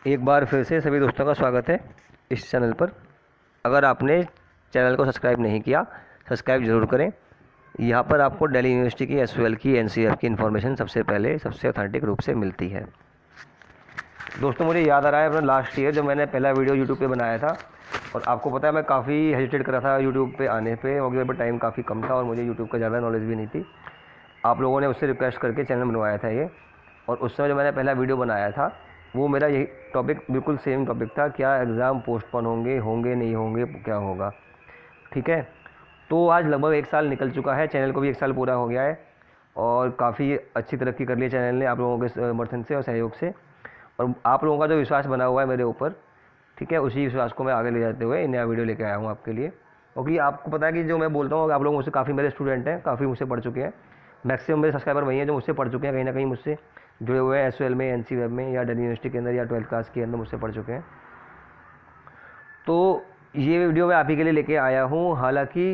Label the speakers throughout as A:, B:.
A: एक बार फिर से सभी दोस्तों का स्वागत है इस चैनल पर। अगर आपने चैनल को सब्सक्राइब नहीं किया, सब्सक्राइब ज़रूर करें। यहाँ पर आपको दिल्ली यूनिवर्सिटी की एसओएल की एनसीईआरटी की इन्फॉर्मेशन सबसे पहले सबसे ऑथेंटिक रूप से मिलती है। दोस्तों, मुझे याद आ रहा है अपना लास्ट ईयर जब मैंने पहला वीडियो यूट्यूब पे बनाया था, और आपको पता है मैं काफ़ी हेजिटेट कर रहा था यूट्यूब पे आने पे, क्योंकि मेरे पास टाइम काफ़ी कम था और मुझे यूट्यूब का ज़्यादा नॉलेज भी नहीं थी। आप लोगों ने उससे रिक्वेस्ट करके चैनल बनवाया था ये, और उस समय जो मैंने पहला वीडियो बनाया था वो मेरा यही टॉपिक बिल्कुल सेम टॉपिक था, क्या एग्ज़ाम पोस्टपोन होंगे होंगे नहीं होंगे, क्या होगा। ठीक है, तो आज लगभग 1 साल निकल चुका है, चैनल को भी 1 साल पूरा हो गया है, और काफ़ी अच्छी तरक्की कर ली है चैनल ने आप लोगों के समर्थन से और सहयोग से। और आप लोगों का जो विश्वास बना हुआ है मेरे ऊपर, ठीक है, उसी विश्वास को मैं आगे ले जाते हुए नया वीडियो लेके आया हूँ आपके लिए। क्योंकि आपको पता है कि जो मैं बोलता हूँ, आप लोग मुझसे काफ़ी मेरे स्टूडेंट हैं, काफ़ी मुझसे पढ़ चुके हैं। मैक्सिमम मेरे सब्सक्राइबर वही हैं जो मुझसे पढ़ चुके हैं, कहीं ना कहीं मुझसे जुड़े हुए हैं, एसओएल में, एनसी वेब में, या दिल्ली यूनिवर्सिटी के अंदर, या 12th क्लास के अंदर मुझसे पढ़ चुके हैं। तो ये वीडियो मैं आप ही के लिए लेके आया हूँ। हालांकि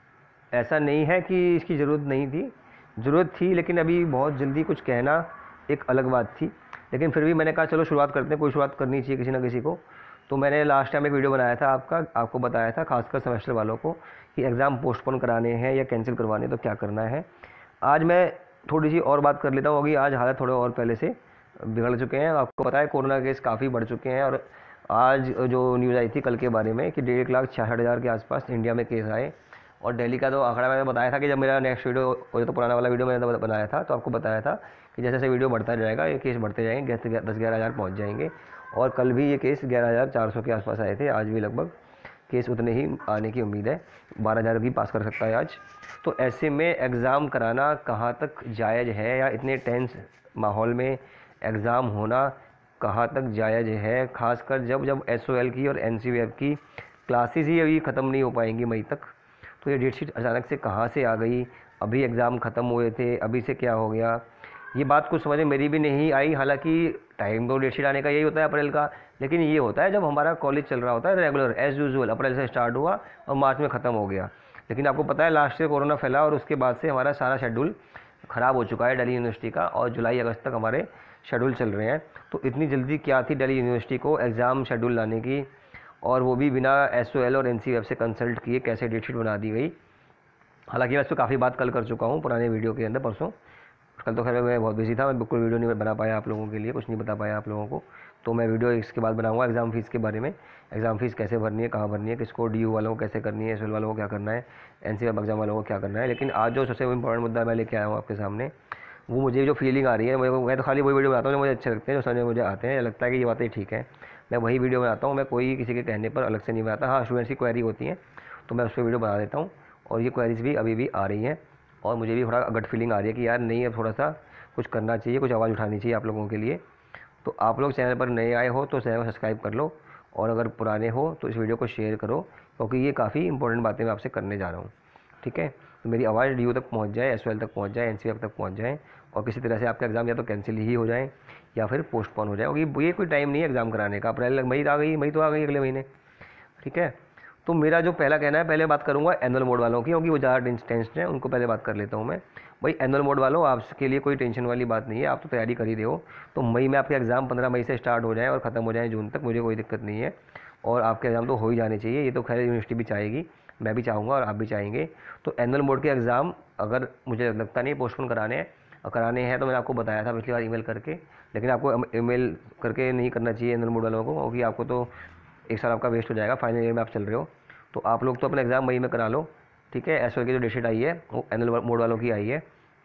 A: ऐसा नहीं है कि इसकी ज़रूरत नहीं थी, ज़रूरत थी, लेकिन अभी बहुत जल्दी कुछ कहना एक अलग बात थी। लेकिन फिर भी मैंने कहा चलो शुरुआत करते हैं, कोई शुरुआत करनी चाहिए किसी ना किसी को। तो मैंने लास्ट टाइम एक वीडियो बनाया था आपको बताया था, खासकर सेमेस्टर वालों को, कि एग्ज़ाम पोस्टपोन कराने हैं या कैंसिल करवाने तो क्या करना है। आज मैं थोड़ी सी और बात कर लेता हूँ, अभी आज हालत थोड़े और पहले से बिगड़ चुके हैं। आपको पता है कोरोना केस काफ़ी बढ़ चुके हैं, और आज जो न्यूज़ आई थी कल के बारे में कि 1,66,000 के आसपास इंडिया में केस आए। और दिल्ली का तो आंकड़ा मैंने बताया था कि जब मेरा नेक्स्ट वीडियो, वो तो पुराना वाला वीडियो मैंने बनाया था, तो आपको बताया था कि जैसे जैसे वीडियो बढ़ता जाएगा ये केस बढ़ते जाएंगे, 10-11 हज़ार पहुँच जाएंगे। और कल भी ये केस 11,400 के आसपास आए थे, आज भी लगभग केस उतने ही आने की उम्मीद है, 12,000 भी पास कर सकता है आज। तो ऐसे में एग्ज़ाम कराना कहाँ तक जायज़ है, या इतने टेंस माहौल में एग्ज़ाम होना कहाँ तक जायज़ है, खासकर जब जब एसओएल की और एनसीईआरटी की क्लासेस ही अभी ख़त्म नहीं हो पाएंगी मई तक। तो ये डेट शीट अचानक से कहाँ से आ गई, अभी एग्ज़ाम ख़त्म हुए थे, अभी से क्या हो गया, ये बात कुछ समझ में मेरी भी नहीं आई। हालांकि टाइम तो डेट शीट आने का यही होता है अप्रैल का, लेकिन ये होता है जब हमारा कॉलेज चल रहा होता है रेगुलर एज़ यूजुअल, अप्रैल से स्टार्ट हुआ और मार्च में ख़त्म हो गया। लेकिन आपको पता है लास्ट ईयर कोरोना फैला, और उसके बाद से हमारा सारा शेड्यूल ख़राब हो चुका है दिल्ली यूनिवर्सिटी का, और जुलाई अगस्त तक हमारे शेड्यूल चल रहे हैं। तो इतनी जल्दी क्या थी दिल्ली यूनिवर्सिटी को एग्ज़ाम शेड्यूल लाने की, और वो भी बिना एसओएल और एनसीईआरटी से कंसल्ट किए कैसे डेट शीट बना दी गई। हालांकि मैं इस पर काफ़ी बात कल कर चुका हूँ पुराने वीडियो के अंदर, परसों। कल तो खैर मैं बहुत बिजी था, मैं बिल्कुल वीडियो नहीं बना पाया आप लोगों के लिए, कुछ नहीं बता पाया आप लोगों को। तो मैं वीडियो इसके बाद बनाऊंगा एग्ज़ाम फ़ीस के बारे में, एग्ज़ाम फ़ीस कैसे भरनी है, कहाँ भरनी है, किसको, डीयू वालों को कैसे करनी है, एसएल वालों को क्या करना है, एनसीईआरटी एग्जाम वालों को क्या करना है। लेकिन आज जो सबसे इंपॉर्टेंट मुद्दा मैं लेके आया हूँ आपके सामने, वो मुझे जो फीलिंग आ रही है, मैं तो खाली वही वीडियो बनाता हूँ जो मुझे अच्छे लगते हैं, जो समझ में मुझे आते हैं, लगता है कि ये बातें ठीक है, मैं वही वीडियो बनाता हूँ। मैं कोई किसी के कहने पर अलग से नहीं बनाता। हाँ, स्टूडेंट्स की क्वेरी होती है तो मैं उस पर वीडियो बना देता हूँ, और ये क्वेरीज भी अभी भी आ रही हैं, और मुझे भी थोड़ा गट फीलिंग आ रही है कि यार नहीं, अब थोड़ा सा कुछ करना चाहिए, कुछ आवाज़ उठानी चाहिए आप लोगों के लिए। तो आप लोग चैनल पर नए आए हो तो चैनल को सब्सक्राइब कर लो, और अगर पुराने हो तो इस वीडियो को शेयर करो, क्योंकि ये काफ़ी इंपॉर्टेंट बातें मैं आपसे करने जा रहा हूँ। ठीक है, तो मेरी आवाज़ डीयू तक पहुँच जाए, एसओएल तक पहुँच जाए, एनसीईआरटी तक पहुँच जाए, और किसी तरह से आपका एग्ज़ाम या तो कैंसिल ही हो जाए या फिर पोस्टपोन हो जाए, क्योंकि ये कोई टाइम नहीं है एग्ज़ाम कराने का। अप्रैल मई आ गई, मई तो आ गई अगले महीने। ठीक है, तो मेरा जो पहला कहना है, पहले बात करूंगा एनुअल मोड वालों की, क्योंकि वो ज़्यादा टेंशन है, उनको पहले बात कर लेता हूँ मैं। भाई एनुअल मोड वालों, आपके लिए कोई टेंशन वाली बात नहीं है, आप तो तैयारी कर ही रहे हो। तो मई में आपके एग्ज़ाम 15 मई से स्टार्ट हो जाए और ख़त्म हो जाए जून तक, मुझे कोई दिक्कत नहीं है, और आपके एग्ज़ाम तो हो ही जाने चाहिए। ये तो खैर यूनिवर्सिटी भी चाहेगी, मैं भी चाहूँगा, और आप भी चाहेंगे। तो एनुअल मोड के एग्ज़ाम अगर मुझे लगता नहीं पोस्टपोन कराने हैं तो मैंने आपको बताया था पिछली बार ईमेल करके, लेकिन आपको ईमेल करके नहीं करना चाहिए एनुअल मोड वालों को, क्योंकि आपको तो 1 साल आपका वेस्ट हो जाएगा, फाइनल ईयर में आप चल रहे हो। तो आप लोग तो अपना एग्ज़ाम मई में करा लो। ठीक है, एसओ की जो डेटशीट आई है वो एनुअल मोड वालों की आई है,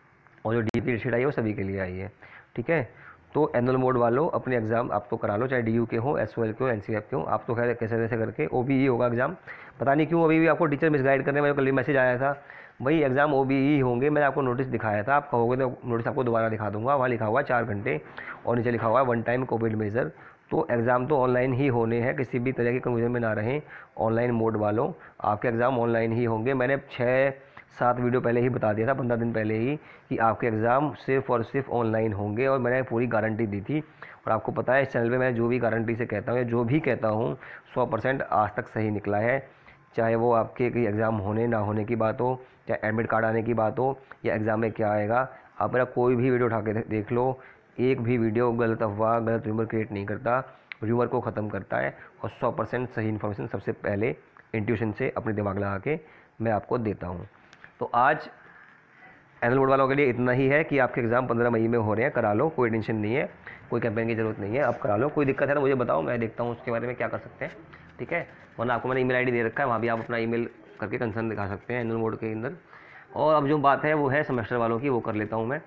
A: और जो डी की डेटशीट आई है वो सभी के लिए आई है। ठीक है, तो एनुअल मोड वालों अपने एग्ज़ाम आप तो करा लो, चाहे डीयू के हो, एसओएल के हो, एनसीईआरटी के हो। आप तो खैर कैसे कैसे करके ओबीई होगा एग्ज़ाम, पता नहीं क्यों अभी भी आपको टीचर मिसगाइड करने में, कल मैसेज आया था भाई एग्ज़ाम ओबीई होंगे, मैंने आपको नोटिस दिखाया था, आप कहोगे तो नोटिस आपको दोबारा दिखा दूंगा, वहाँ लिखा हुआ है 4 घंटे, और नीचे लिखा हुआ है 1 टाइम कोविड मेजर। तो एग्ज़ाम तो ऑनलाइन ही होने हैं, किसी भी तरह की कन्फ्यूजन में ना रहें। ऑनलाइन मोड वालों, आपके एग्ज़ाम ऑनलाइन ही होंगे। मैंने 6-7 वीडियो पहले ही बता दिया था, 15 दिन पहले ही, कि आपके एग्ज़ाम सिर्फ़ और सिर्फ ऑनलाइन होंगे, और मैंने पूरी गारंटी दी थी। और आपको पता है इस चैनल पे मैं जो भी गारंटी से कहता हूँ या जो भी कहता हूँ 100% आज तक सही निकला है। चाहे वो आपके कोई एग्ज़ाम होने ना होने की बात हो, चाहे एडमिट कार्ड आने की बात हो, या एग्ज़ाम में क्या आएगा, आप मेरा कोई भी वीडियो उठा के देख लो, एक भी वीडियो गलत अफवाह, गलत रूमर क्रिएट नहीं करता। र्यूमर को ख़त्म करता है और 100% सही इन्फॉर्मेशन सबसे पहले इंट्यूशन से अपने दिमाग लगा के मैं आपको देता हूँ। तो आज एनुअल बोर्ड वालों के लिए इतना ही है कि आपके एग्ज़ाम 15 मई में हो रहे हैं, करा लो, कोई टेंशन नहीं है, कोई कैंपेन की ज़रूरत नहीं है, आप करा लो। कोई दिक्कत है तो मुझे बताओ, मैं देखता हूँ उसके बारे में क्या कर सकते हैं, ठीक है। वरना आपको मैंने ईमेल आईडी दे रखा है, वहाँ भी आप अपना ईमेल करके कंसर्न दिखा सकते हैं एनुअल बोर्ड के अंदर। और अब जो बात है वो है सेमेस्टर वालों की, वो कर लेता हूँ मैं।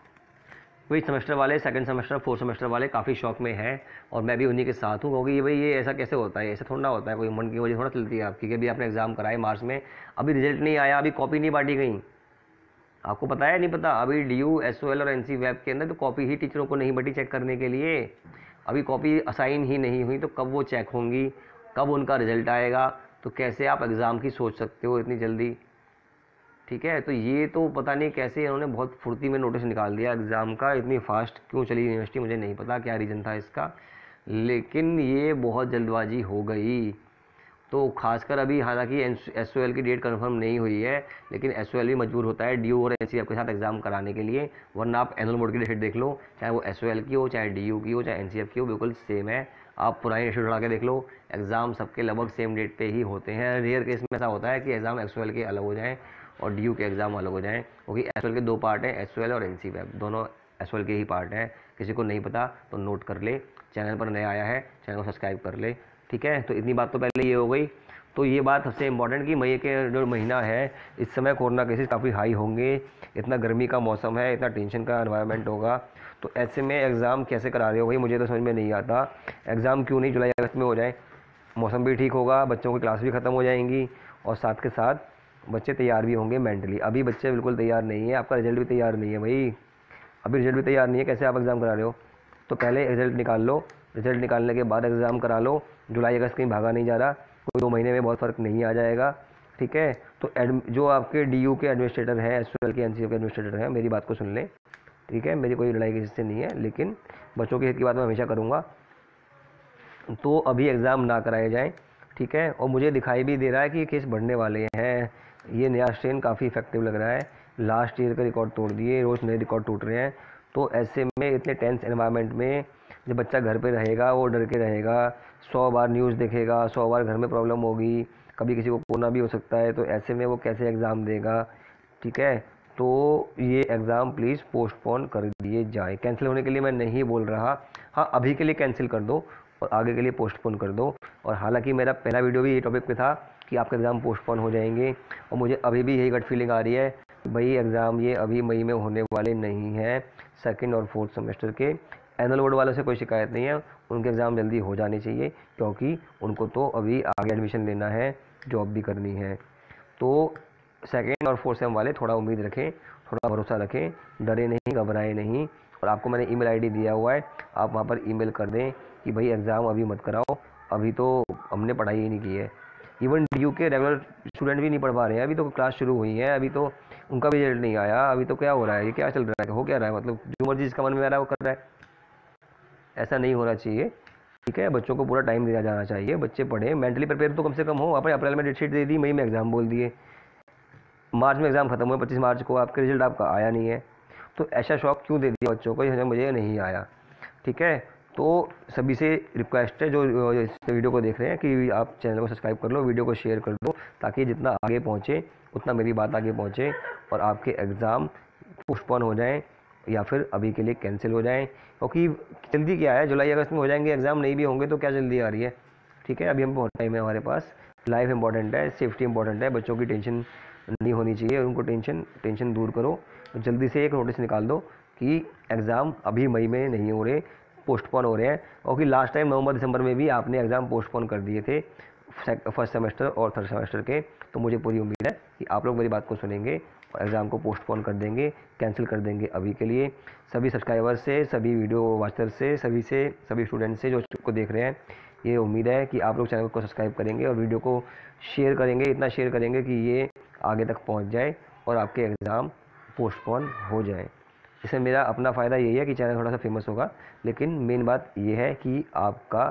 A: वही सेमेस्टर वाले, सेकंड सेमेस्टर, फोर्थ सेमेस्टर वाले काफ़ी शौक में हैं और मैं भी उन्हीं के साथ हूँ, क्योंकि भाई ये ऐसा कैसे होता है, ऐसा थोड़ा ना होता है, कोई मन की वजह थोड़ा चलती है आपकी कि अभी आपने एग्ज़ाम कराए मार्च में, अभी रिजल्ट नहीं आया, अभी कॉपी नहीं बांटी गई। आपको पता है नहीं पता, अभी DU, SOL और NC वेब के अंदर तो कॉपी ही टीचरों को नहीं बटी चेक करने के लिए, अभी कॉपी असाइन ही नहीं हुई, तो कब वो चेक होंगी, कब उनका रिजल्ट आएगा, तो कैसे आप एग्ज़ाम की सोच सकते हो इतनी जल्दी, ठीक है। तो ये तो पता नहीं कैसे इन्होंने बहुत फुर्ती में नोटिस निकाल दिया एग्ज़ाम का, इतनी फास्ट क्यों चली यूनिवर्सिटी मुझे नहीं पता क्या रीज़न था इसका, लेकिन ये बहुत जल्दबाजी हो गई। तो खासकर अभी हालांकि SOL की डेट कंफर्म नहीं हुई है, लेकिन SOL भी मजबूर होता है DU और NC के साथ एग्ज़ाम कराने के लिए, वरना आप एनुअल बोर्ड की डेट देख लो, चाहे वो SOL की हो, चाहे DU की हो, चाहे NCF की हो, बिल्कुल सेम है। आप पुरानी डेट उठा के देख लो, एग्ज़ाम सबके लगभग सेम डेट पे ही होते हैं। रेयर केस में ऐसा होता है कि एग्ज़ाम SOL के अलग हो जाएँ और DU के एग्ज़ाम अलग हो जाएँ, क्योंकि SOL के 2 पार्ट हैं, SOL और NC वेब, दोनों SOL के ही पार्ट हैं। किसी को नहीं पता तो नोट कर ले, चैनल पर नया आया है चैनल को सब्सक्राइब कर ले, ठीक है। तो इतनी बात तो पहले ये हो गई। तो ये बात सबसे इम्पॉर्टेंट कि मई के जो महीना है, इस समय कोरोना केसेस काफ़ी हाई होंगे, इतना गर्मी का मौसम है, इतना टेंशन का एनवायरनमेंट होगा, तो ऐसे में एग्ज़ाम कैसे करा रहे हो भाई, मुझे तो समझ में नहीं आता। एग्ज़ाम क्यों नहीं जुलाई अगस्त में हो जाए, मौसम भी ठीक होगा, बच्चों की क्लास भी ख़त्म हो जाएंगी और साथ के साथ बच्चे तैयार भी होंगे मेंटली। अभी बच्चे बिल्कुल तैयार नहीं है, आपका रिजल्ट भी तैयार नहीं है भाई, अभी रिजल्ट भी तैयार नहीं है, कैसे आप एग्ज़ाम करा रहे हो। तो पहले रिजल्ट निकाल लो, रिजल्ट निकालने के बाद एग्ज़ाम करा लो। जुलाई अगस्त कहीं भागा नहीं जा रहा, कोई 2 महीने में बहुत फ़र्क नहीं आ जाएगा, ठीक है। तो जो आपके DU के एडमिनिस्ट्रेटर हैं, SOL के NCF के एडमिनिस्ट्रेटर हैं, मेरी बात को सुन लें, ठीक है। मेरी कोई लड़ाई किसी से नहीं है, लेकिन बच्चों के हित की बात मैं हमेशा करूँगा। तो अभी एग्ज़ाम ना कराए जाएँ, ठीक है। और मुझे दिखाई भी दे रहा है कि केस बढ़ने वाले हैं, ये नया स्ट्रेन काफ़ी इफेक्टिव लग रहा है, लास्ट ईयर का रिकॉर्ड तोड़ दिए, रोज़ नए रिकॉर्ड टूट रहे हैं। तो ऐसे में इतने टेंस एनवायरनमेंट में जब बच्चा घर पे रहेगा, वो डर के रहेगा, 100 बार न्यूज़ देखेगा, 100 बार घर में प्रॉब्लम होगी, कभी किसी को कोरोना भी हो सकता है, तो ऐसे में वो कैसे एग्ज़ाम देगा, ठीक है। तो ये एग्ज़ाम प्लीज़ पोस्टपोन कर दिए जाए। कैंसिल होने के लिए मैं नहीं बोल रहा, हाँ अभी के लिए कैंसिल कर दो और आगे के लिए पोस्टपोन कर दो। और हालांकि मेरा पहला वीडियो भी ये टॉपिक पे था कि आपके एग्ज़ाम पोस्टपोन हो जाएंगे, और मुझे अभी भी यही गट फीलिंग आ रही है कि भाई एग्ज़ाम ये अभी मई में होने वाले नहीं हैं। सेकंड और फोर्थ सेमेस्टर के एनुअल बोर्ड वालों से कोई शिकायत नहीं है, उनके एग्ज़ाम जल्दी हो जाने चाहिए, क्योंकि उनको तो अभी आगे एडमिशन लेना है, जॉब भी करनी है। तो सेकेंड और फोर्थ सेम वाले थोड़ा उम्मीद रखें, थोड़ा भरोसा रखें, डरे नहीं, घबराए नहीं। और आपको मैंने ईमेल आईडी दिया हुआ है, आप वहाँ पर ईमेल कर दें कि भाई एग्ज़ाम अभी मत कराओ, अभी तो हमने पढ़ाई ही नहीं की है। इवन DU के रेगुलर स्टूडेंट भी नहीं पढ़ पा रहे हैं, अभी तो क्लास शुरू हुई है, अभी तो उनका भी रिजल्ट नहीं आया, अभी तो क्या हो रहा है, ये क्या चल रहा है, हो क्या रहा है, मतलब जो मर्जी जिसका मन में आ रहा है वो कर रहा है। ऐसा नहीं होना चाहिए, ठीक है। बच्चों को पूरा टाइम दिया जाना चाहिए, बच्चे पढ़ें, मेंटली प्रिपेयर तो कम से कम हो। आपने अप्रैल में डेट शीट दे दी, मई में एग्ज़ाम बोल दिए, मार्च में एग्ज़ाम खत्म हुए, 25 मार्च को आपके रिजल्ट आपका आया नहीं है, तो ऐसा शौक क्यों दे दिया बच्चों को, ये मुझे नहीं आया, ठीक है। तो सभी से रिक्वेस्ट है जो इस वीडियो को देख रहे हैं कि आप चैनल को सब्सक्राइब कर लो, वीडियो को शेयर कर दो, ताकि जितना आगे पहुँचे उतना मेरी बात आगे पहुँचे और आपके एग्ज़ाम पोस्टपोन हो जाएँ या फिर अभी के लिए कैंसिल हो जाएँ। क्योंकि जल्दी क्या है, जुलाई अगस्त में हो जाएंगे एग्ज़ाम, नहीं भी होंगे तो क्या जल्दी आ रही है, ठीक है। अभी हम बहुत टाइम है हमारे पास, लाइफ इंपॉर्टेंट है, सेफ्टी इंपॉर्टेंट है, बच्चों की टेंशन नहीं होनी चाहिए, उनको टेंशन दूर करो। तो जल्दी से एक नोटिस निकाल दो कि एग्ज़ाम अभी मई में नहीं हो रहे, पोस्टपोन हो रहे हैं। क्योंकि लास्ट टाइम नवंबर दिसंबर में भी आपने एग्ज़ाम पोस्टपोन कर दिए थे, फर्स्ट सेमेस्टर और थर्ड सेमेस्टर के। तो मुझे पूरी उम्मीद है कि आप लोग मेरी बात को सुनेंगे और एग्ज़ाम को पोस्टपोन कर देंगे, कैंसिल कर देंगे अभी के लिए। सभी सब्सक्राइबर्स से, सभी वीडियो वॉचर से, सभी स्टूडेंट्स से जो को देख रहे हैं, ये उम्मीद है कि आप लोग चैनल को सब्सक्राइब करेंगे और वीडियो को शेयर करेंगे, इतना शेयर करेंगे कि ये आगे तक पहुंच जाए और आपके एग्ज़ाम पोस्टपोन हो जाए। इसमें मेरा अपना फ़ायदा यही है कि चैनल थोड़ा सा फेमस होगा, लेकिन मेन बात ये है कि आपका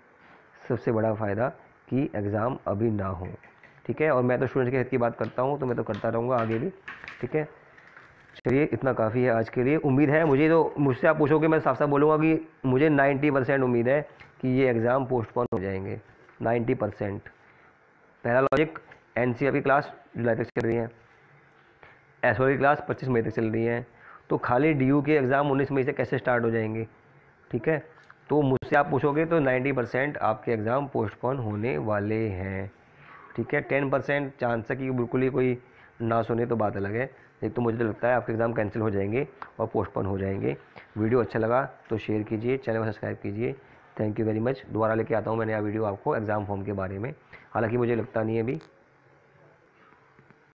A: सबसे बड़ा फ़ायदा कि एग्ज़ाम अभी ना हो, ठीक है। और मैं तो स्टूडेंट्स के हित की बात करता हूँ, तो मैं तो करता रहूँगा आगे भी, ठीक है। चलिए इतना काफ़ी है आज के लिए। उम्मीद है मुझे, तो मुझसे आप पूछोगे मैं साफ साफ बोलूँगा कि मुझे 90% उम्मीद है कि ये एग्ज़ाम पोस्टपोन हो जाएंगे 90%। पहला लॉजिक, एनसीईआरटी की क्लास जुलाई तक चल रही है, एसओ की क्लास 25 मई तक चल रही है, तो खाली डीयू के एग्ज़ाम 19 मई से कैसे स्टार्ट हो जाएंगे? ठीक है, तो मुझसे आप पूछोगे तो 90% आपके एग्ज़ाम पोस्टपोन होने वाले हैं। ठीक है, 10% चांस है कि बिल्कुल ही कोई ना सुने तो बात अलग है, एक तो मुझे तो लगता है आपके एग्ज़ाम कैंसिल हो जाएंगे और पोस्टपोन हो जाएंगे। वीडियो अच्छा लगा तो शेयर कीजिए, चैनल को सब्सक्राइब कीजिए। Thank you very much. दोबारा लेके आता हूँ मैं नया वीडियो आपको एग्ज़ाम फॉर्म के बारे में, हालांकि मुझे लगता नहीं है अभी